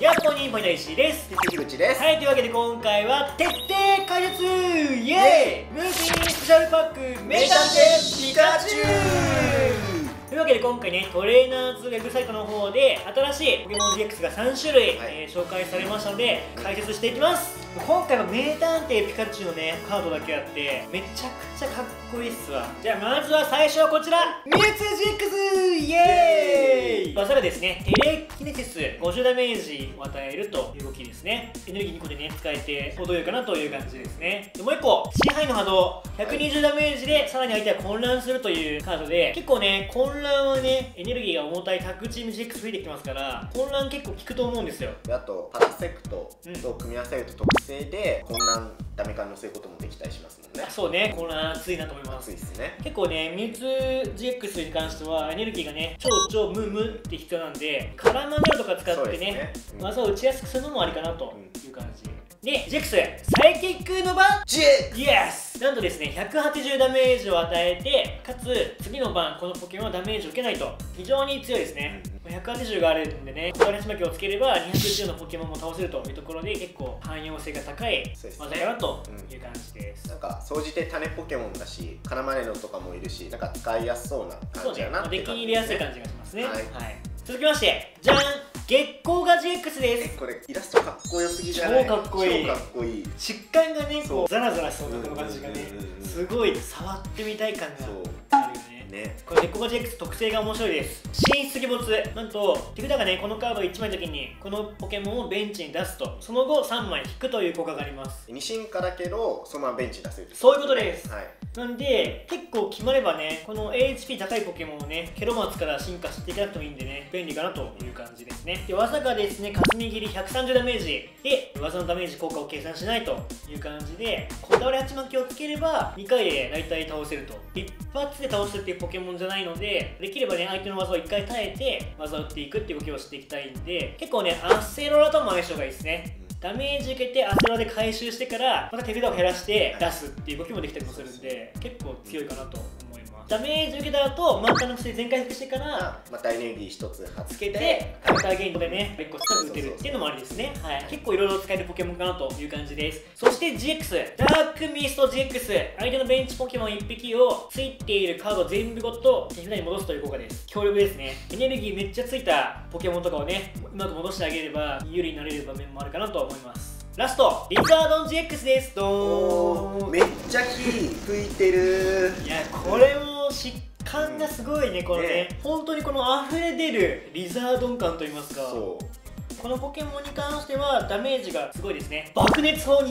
やっぽにポイント石井です。 関口です。 はい、というわけで今回は徹底解説イエーイムービースペシャルパック名探偵ピカチュウというわけで今回ね、トレーナーズウェブサイトの方で新しいポケモン GX が3種類、紹介されましたので解説していきます。今回は名探偵ピカチュウのねカードだけあってめちゃくちゃかっこいいっすわ。じゃあまずは最初はこちらミュウツー GX イエーイ技がですねテレキネシス50ダメージを与えるという動きですね。エネルギー2個でね使えて程よいかなという感じですね。でもう1個支配の波動120ダメージでさらに相手は混乱するというカードで、結構ね混乱はねエネルギーが重たいタッグチーム GX 増えてきてますから混乱結構効くと思うんですよ。 あとパラセクトと組み合わせると特性で混乱ダメ感乗せることもできたりしますもんね。 そうね、混乱熱いなと思います。 熱いっすね。 結構ねミュウツー GX に関してはエネルギーがね超ムって必要なんでカラーマネロとか使ってね技を打ちやすくするのもありかなという感じで、GX サイキックの番 GX イエスなんとですね180ダメージを与えてかつ次の番このポケモンはダメージを受けないと非常に強いですね。180があるんでね、小金島機をつければ210のポケモンも倒せるというところで結構汎用性が高い技かなという感じです。 なんか総じて種ポケモンだしカナマネロとかもいるし、なんか使いやすそうな感じだなってデッキに入れやすい感じがしますね。 はい、 続きましてじゃん月光が GX です。 これイラストかっこよすぎじゃない？ 超かっこいい。 超かっこいい。 疾患がねこうザラザラしそうなこの感じがねすごい触ってみたい感があるよね。これ月光が GX 特性が面白いです。神出鬼没なんと手札がねこのカード1枚の時にこのポケモンをベンチに出すとその後3枚引くという効果があります。 2進化だけどそのままベンチに出せる、 そういうことです。なんで結構決まればねこの HP 高いポケモンをねケロマツから進化していかなくてもいいんでね便利かなという感じですね。で技がですね霞切り130ダメージで技のダメージ効果を計算しないという感じでこだわり鉢巻きをつければ2回で大体倒せると。一発で倒すっていうポケモンじゃないのでできればね相手の技を1回耐えて技を打っていくっていう動きをしていきたいんで結構ねアセロラとも相性がいいですね。ダメージ受けてアセロラで回収してからまた手札を減らして出すっていう動きもできたりもするんで結構強いかなと思います。ダメージ受けた後満タンの薬全回復してからまたエネルギー1つつけてカウンターゲームでね結構近く打てるっていうのもありですね。結構いろいろ使えるポケモンかなという感じです。そして GX ダークミスト GX 相手のベンチポケモン1匹をついているカード全部ごと手札に戻すという効果です。強力ですね。エネルギーめっちゃついたポケモンとかをねうまく戻してあげれば有利になれる場面もあるかなと思います。ラストリザードン GX です。ドーン。 めっちゃ火吹いてる。 いやこれも疾患がすごいねこのね本当にこの溢れ出るリザードン感といいますか、このポケモンに関してはダメージがすごいですね。爆熱砲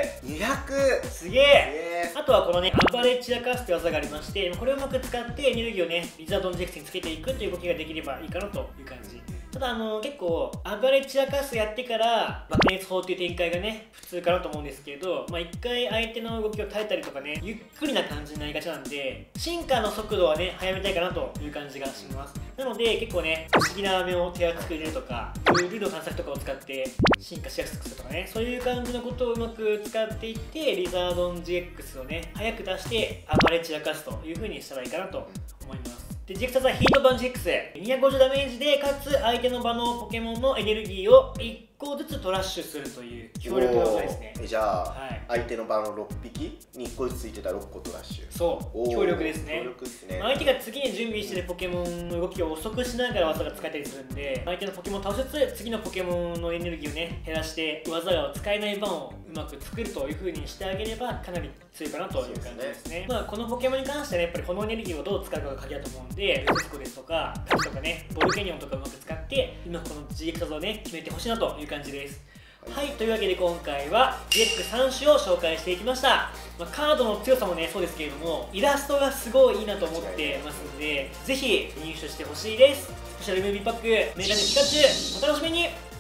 200すげえ。あとはこのね暴れ散らかすって技がありましてこれをうまく使ってエネルギーをねリザードン GX につけていくっていう動きができればいいかなという感じ。ただ結構暴れ散らかすやってから爆熱砲っていう展開がね普通かなと思うんですけど一回相手の動きを耐えたりとかねゆっくりな感じになりがちなんで進化の速度はね早めたいかなという感じがします。なので結構ね不思議な目を手厚く入れるとかルールの探索とかを使って進化しやすくするとかねそういう感じのことをうまく使っていってリザードン GX をね早く出して暴れ散らかすという風にしたらいいかなと思います。で GX はヒートバン GX250 ダメージでかつ相手の場のポケモンのエネルギーを1個ずつトラッシュするという強力な技ですね。 じゃあ、相手の場の6匹に1個ずつついてたら6個トラッシュ。 そう強力ですね。相手が次に準備しているポケモンの動きを遅くしながら技が使えたりするんで相手のポケモンを倒しつつ次のポケモンのエネルギーをね減らして技が使えない番をうまく作るという風にしてあげればかなり強いかなという感じですね。このポケモンに関しては、ね、やっぱりこのエネルギーをどう使うかが鍵だと思うんでルスコですとかカチとかねボルケニオンとかうまく使って今この GX 技をね決めてほしいなという感じです。はい、というわけで今回は GX3 種を紹介していきました。カードの強さもねそうですけれどもイラストがすごいいいなと思ってますのでぜひ入手してほしいです。スペシャルムービーパック名探偵ピカチュウお楽しみに。